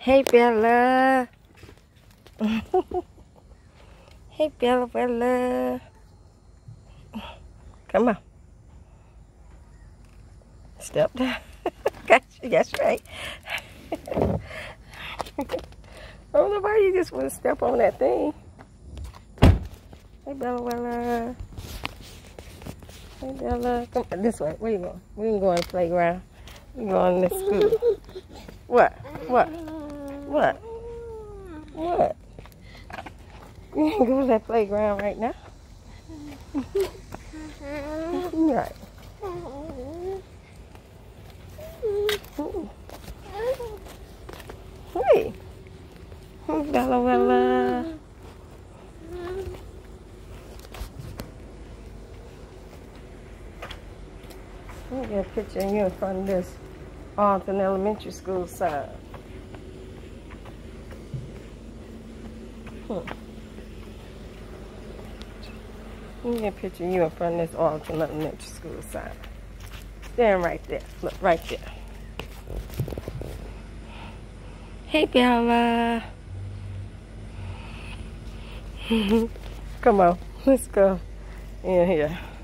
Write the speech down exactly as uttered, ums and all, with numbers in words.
Hey, Bella. Hey, Bella, Bella. Come on. Step down. Got you. That's right. I don't know why you just want to step on that thing. Hey, Bella, Bella. Hey, Bella. Come on, this way. Where you going? We can go on the playground. We can go on the school. What? What? What? What? You can go to that playground right now. Right. Hey. Bella, Bella. Let me get a picture of you in front of this Arlington Elementary School sign. Hmm. Let me get a picture of you in front of this Arlington Elementary School sign. Stand right there. Look, right there. Hey, Bella. Come on, let's go in here.